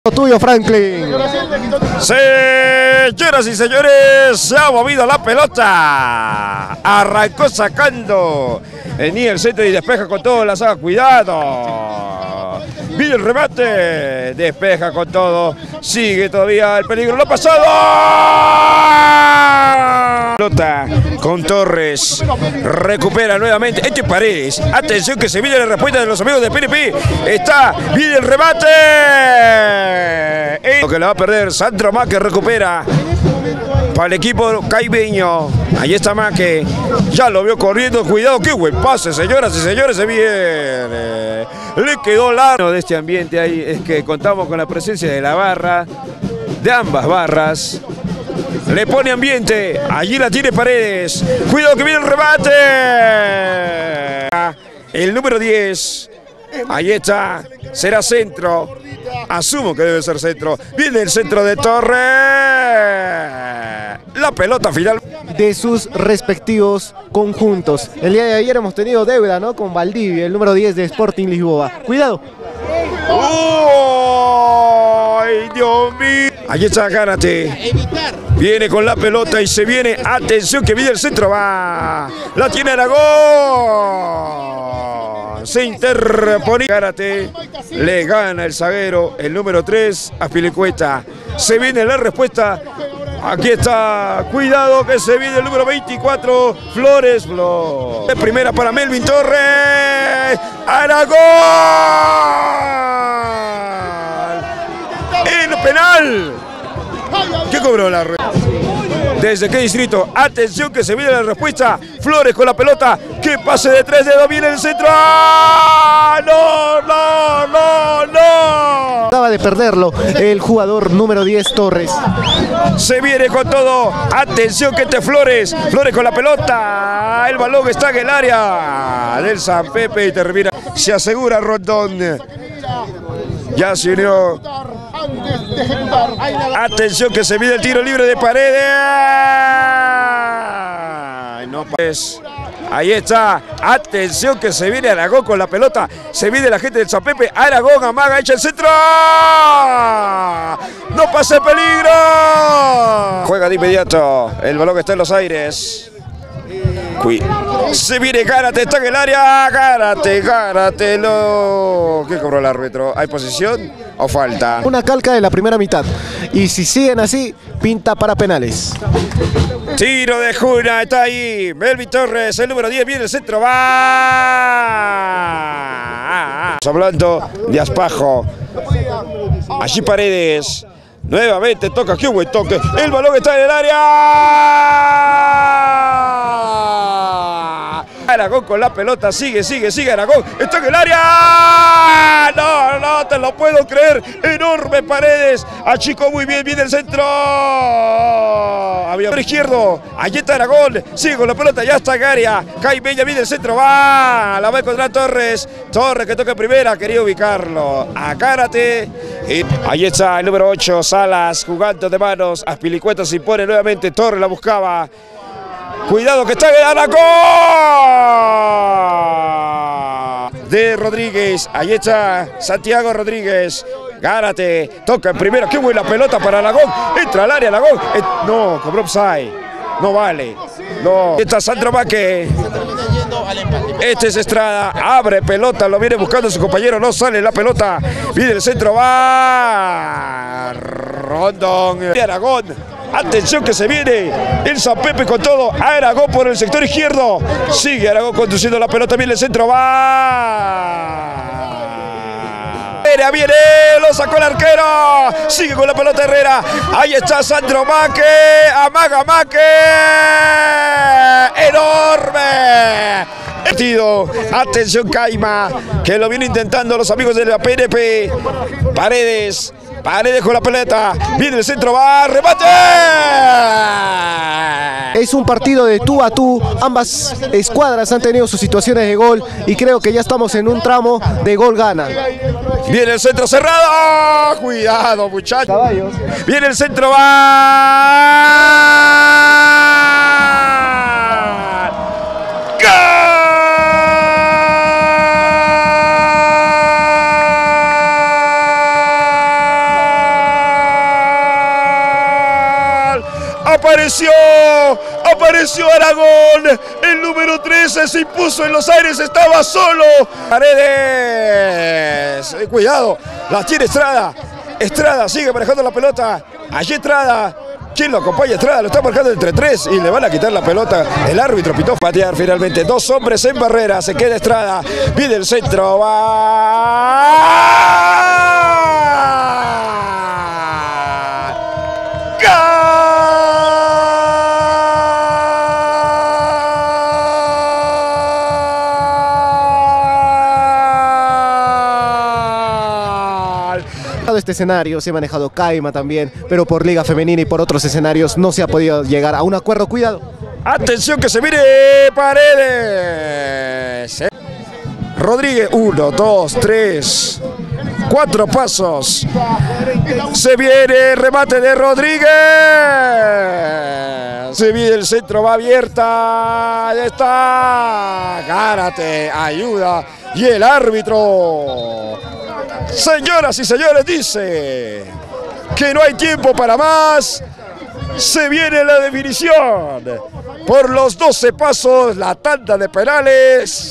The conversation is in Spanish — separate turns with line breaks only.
Tuyo, Franklin.
Señoras y señores, se ha movido la pelota. Arrancó sacando el centro y despeja con todo la saga. Cuidado. Viene el remate. Despeja con todo. Sigue todavía el peligro. Lo ha pasado. Pelota con Torres. Recupera nuevamente. Este Paredes. Atención que se viene la respuesta de los amigos de PNP. Viene el remate. Lo que le va a perder Sandro Maque, recupera para el equipo caibeño. Ahí está Maque, ya lo vio corriendo, cuidado, qué buen pase, señoras y señores, se viene. Le quedó largo de este ambiente ahí, es que contamos con la presencia de la barra, de ambas barras. Le pone ambiente, allí la tiene Paredes, cuidado que viene el remate. El número 10, ahí está, será centro. Asumo que debe ser centro. Viene el centro de Torres. La pelota final
de sus respectivos conjuntos. El día de ayer hemos tenido deuda, ¿no? Con Valdivia, el número 10 de Sporting Lisboa. Cuidado.
¡Ay, Dios mío! Allí está Gárate. Viene con la pelota y se viene. Atención que viene el centro. Va. La tiene Aragón. Se interpone. Gárate. Le gana el zaguero, el número 3, Azpilicueta. Se viene la respuesta. Aquí está. Cuidado que se viene el número 24, Flores. De primera para Melvin Torres. Aragón. El penal. ¿Qué cobró la red? ¿Desde qué distrito? Atención que se viene la respuesta. Flores con la pelota. Que pase de 3 dedos. Viene el centro. ¡No!
Acaba de perderlo el jugador número 10, Torres.
Se viene con todo. Atención que este Flores. Flores con la pelota. El balón está en el área del San Pepe y termina. Se asegura Rondón. Ya se unió. Atención que se viene el tiro libre de Paredes. No, pues. Ahí está. Atención que se viene Aragón con la pelota. Se viene la gente del San Pepe. Aragón amaga, echa el centro. No pase peligro. Juega de inmediato. El balón está en los aires. Se viene Gárate, está en el área. Gárate, no. ¿Qué cobró el árbitro? ¿Hay posición o falta?
Una calca de la primera mitad. Y si siguen así, pinta para penales.
Tiro de Juna, está ahí. Melvin Torres, el número 10, viene el centro. Va. Hablando de Aspajo. Allí Paredes. Nuevamente toca, qué buen toque. El balón está en el área. Aragón con la pelota, sigue Aragón, está en el área. No te lo puedo creer. Enorme Paredes, achicó muy bien, viene el centro. Había por izquierdo, allí está Aragón, sigue con la pelota, ya está en área. Caibeña, viene el centro, la va a encontrar Torres. Torres que toca primera, quería ubicarlo. A Gárate. Y ahí está el número 8, Salas, jugando de manos. Azpilicueta se impone nuevamente, Torres la buscaba. Cuidado que está en Aragón de Rodríguez. Ahí está Santiago Rodríguez. Gárate, toca en primera. Qué buena pelota para Aragón. Entra al área Aragón. No, cobró offside. No vale. No. Está Sandro Maque. Este es Estrada. Abre pelota. Lo viene buscando su compañero. No sale la pelota. Viene el centro. Va. Rondón. De Aragón. Atención que se viene el San Pepe con todo. Aragón por el sector izquierdo. Sigue Aragón conduciendo la pelota. Viene el centro. Va. Viene, lo sacó el arquero. Sigue con la pelota Herrera. Ahí está Sandro Maque. Amaga Maque. Enorme. Atención Caima, que lo viene intentando los amigos de la PNP. Paredes con la pelota, viene el centro, va, remate.
Es un partido de tú a tú, ambas escuadras han tenido sus situaciones de gol y creo que ya estamos en un tramo de gol gana.
Viene el centro cerrado, cuidado muchachos.
Caballos.
Viene el centro, va. ¡Gol! apareció Aragón, el número 13 se impuso en los aires, estaba solo. Paredes, cuidado, la tiene Estrada. Estrada sigue manejando la pelota. Allí Estrada. ¿Quién lo acompaña? Estrada lo está marcando entre 3 y le van a quitar la pelota. El árbitro pitó patear finalmente. 2 hombres en barrera. Se queda Estrada. Pide el centro.
Este escenario se ha manejado Caima también, pero por Liga Femenina y por otros escenarios no se ha podido llegar a un acuerdo. Cuidado.
Atención que se viene Paredes. Rodríguez, 1, 2, 3, 4 pasos. Se viene el remate de Rodríguez. Se viene el centro, va abierta. Ahí está. Gárate, ayuda. Y el árbitro, señoras y señores, dice que no hay tiempo para más. Se viene la definición por los 12 pasos, la tanda de penales.